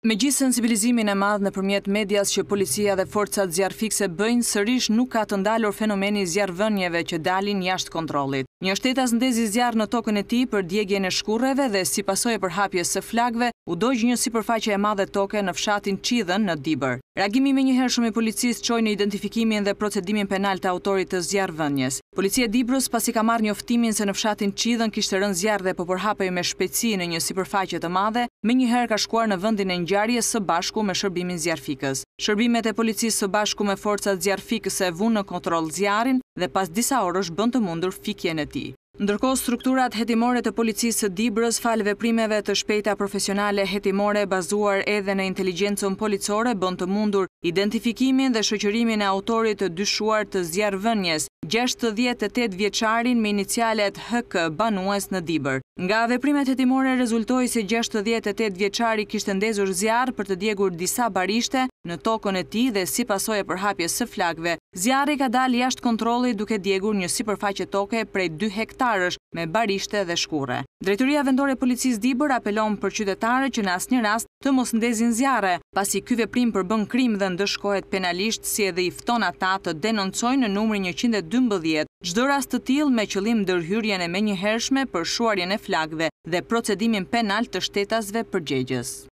Me gjithë sensibilizimin e madh nëpërmjet medias që policia dhe forcat zjarrfikse bëjnë, sërish nuk ka të ndalur fenomeni zjarrvënieve që dalin jashtë kontrollit. Një shtetas ndezi zjarr në tokën e tij për djegjen e shkurreve dhe si pasojë e përhapjes së flagëve, u dogj një sipërfaqe e madhe toke në fshatin Qidhën në Dibër. Reagimi menjëhershëm i policisë çoi në identifikimin dhe procedimin penal të autorit të zjarrvënies. Policia e Dibrës, pasi ka marrë njoftimin se në fshatin Qidhën kishte rënë zjarr dhe po përhapej me shpejtësi në një sipërfaqe të madhe, menjëherë ka shkuar në vendin e ngjarjes së bashku me shërbimin zjarrfikës. Shërbimet e policisë së bashku me forcat zjarrfikëse vunë në kontroll zjarrin dhe pas disa orësh bën të mundur fikjen e tij. Ndërkohë, strukturat hetimore të policisë së Dibrës, fal veprimeve të shpejta profesionale hetimore bazuar edhe në inteligjencën policore, bën të mundur identifikimin dhe shoqërimin e autorit të dyshuar të zjarrvënies, 68 vjeçarin me inicialet HK, banues në Dibër. Nga veprimet hetimore rezultoi se 68 vjeçari kishte ndezur zjarr për të djegur disa barishte në tokën e tij dhe si pasojë e përhapjes së flagëve, zjarri ka dalë jashtë kontrollit duke djegur një sipërfaqe toke prej 2 hektarësh me barishte dhe shkurre. Drejtoria vendore e policisë Dibër apelon për qytetarët që në asnjë rast të mos ndezin zjarre, pasi ky veprim përbën krim dhe ndëshkohet penalisht, si edhe i fton ata të denoncojnë në numrin 112 çdo rast të tillë me qëllim ndërhyrjen e menjëhershme për shuarjen e flagëve dhe procedimin penal të shtetasve përgjegjës.